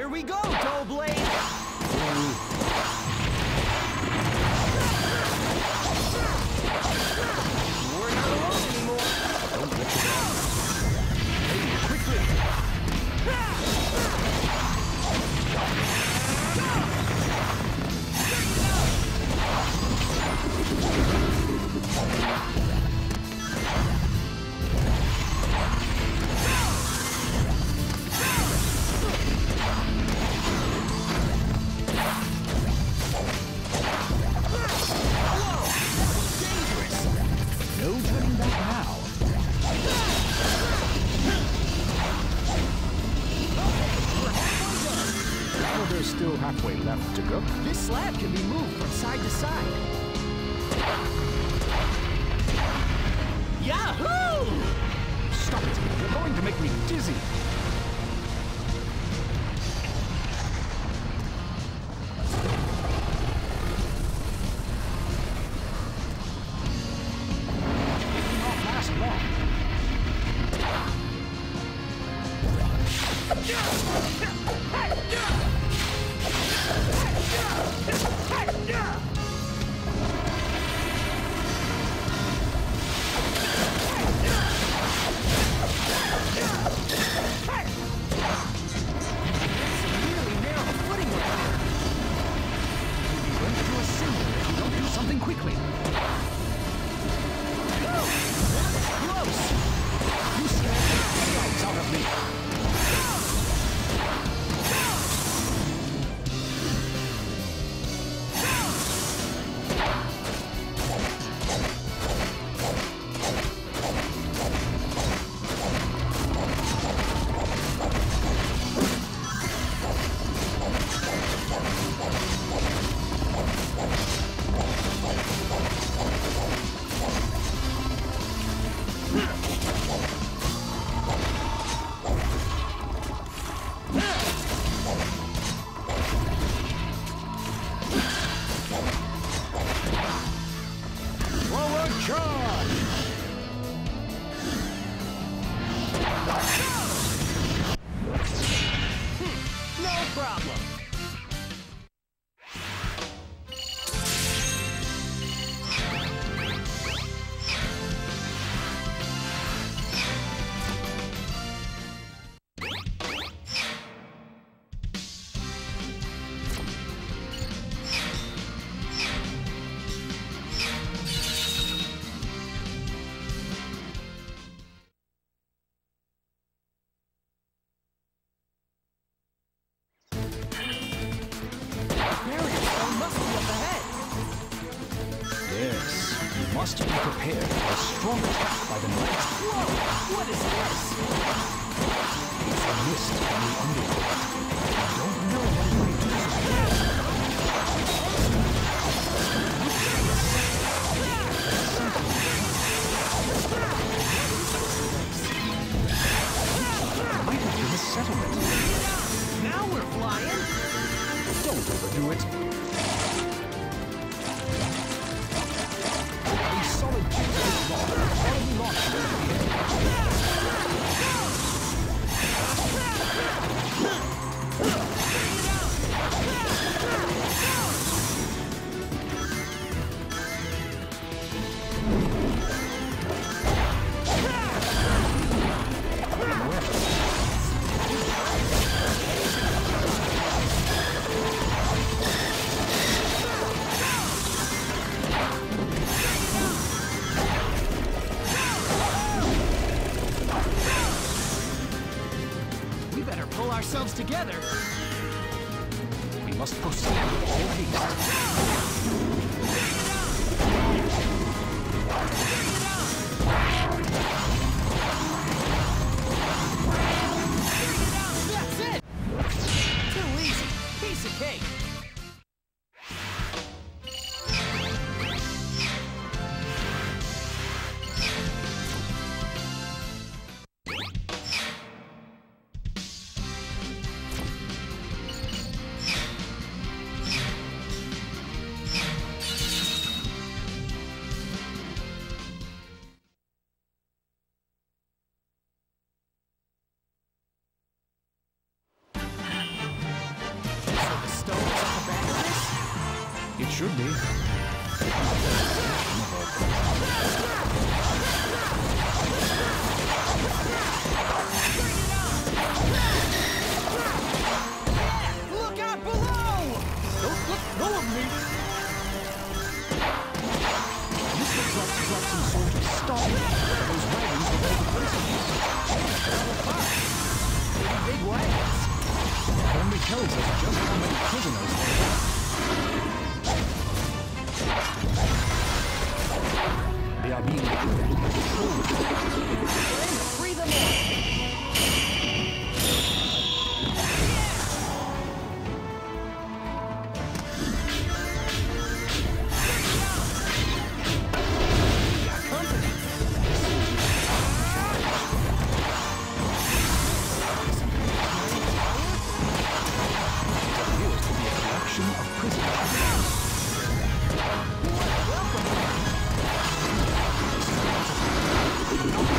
Here we go, Doughblade! We're not alone anymore. Don't let you down. Hey, quickly! Still halfway left to go. This slab can be moved from side to side. Yahoo! Stop it! You're going to make me dizzy. It will not last long. Must be prepared for a strong attack by the knights. Whoa! What is this? It's a mist from the underworld. I don't know what it may do It might have been a settlement. Now we're flying! Don't overdo it. Solid chips is long, already launched into the air. Ourselves together. We must proceed with all haste. That's it! Too easy. Piece of cake. It should be. Look out below! Don't let go of me! This looks like some sort of stop. Those wagons were all the prisoners. Big wagons. Only tells us just how many prisoners there are. They are being controlled. Free them all! Of prisoners.